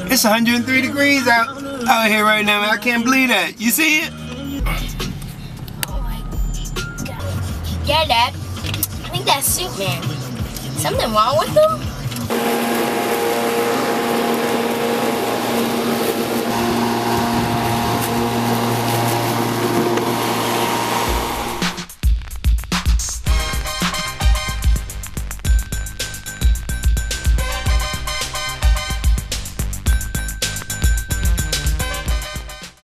It's 103 degrees out here right now, man. I can't believe that. You see it? Oh my God. Yeah, Dad. I think that's Suitman. Something wrong with him?